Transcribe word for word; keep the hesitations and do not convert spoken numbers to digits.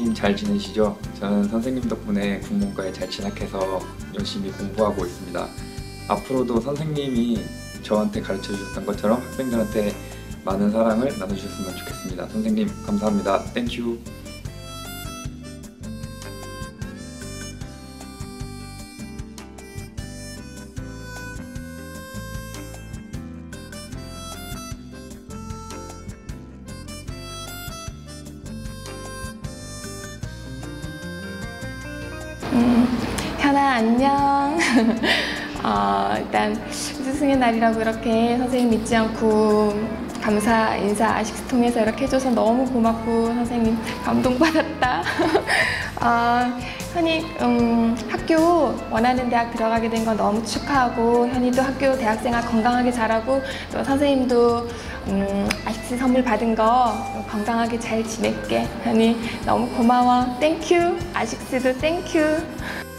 선생님 잘 지내시죠? 저는 선생님 덕분에 국문과에 잘 진학해서 열심히 공부하고 있습니다. 앞으로도 선생님이 저한테 가르쳐 주셨던 것처럼 학생들한테 많은 사랑을 나눠주셨으면 좋겠습니다. 선생님 감사합니다. 땡큐. 음, 현아 안녕. 어, 일단 스승의 날이라고 이렇게 선생님 잊지 않고 감사 인사 아식스 통해서 이렇게 해줘서 너무 고맙고 선생님 감동받았다. 어, 현이 음, 학교 원하는 대학 들어가게 된 건 너무 축하하고 현이도 학교 대학생활 건강하게 잘하고 또 선생님도 음, 아식스 선물 받은 거 건강하게 잘 지낼게. 현이 너무 고마워. 땡큐. 아식스도 땡큐.